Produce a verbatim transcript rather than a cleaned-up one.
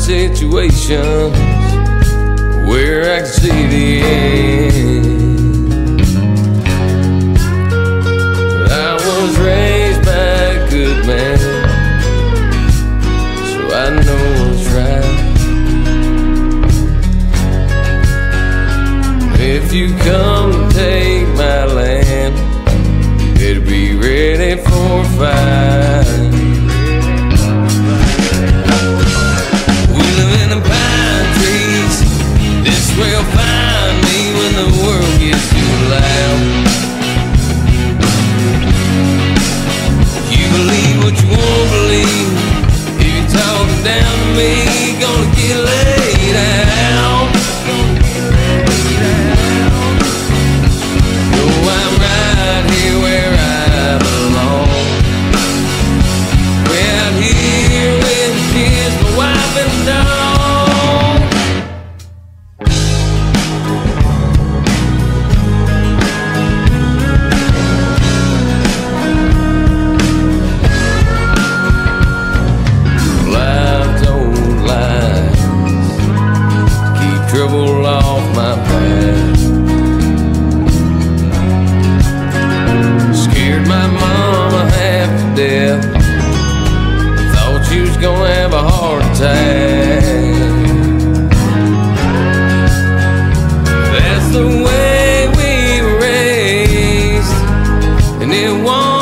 situations where I can see the end. But I was raised by a good man, so I know what's right. If you come to take my land, better be ready for a fight. We live in the pine trees, this will find me when the world gets too loud. You believe what you won't believe. If you're talking down to me, you're gonna get laid out. No, I'm right here where I belong. We're out here with the kids, my wife and dog. Trouble off my back. Scared my mama half to death. Thought she was gonna have a heart attack. That's the way we were raised, and it won't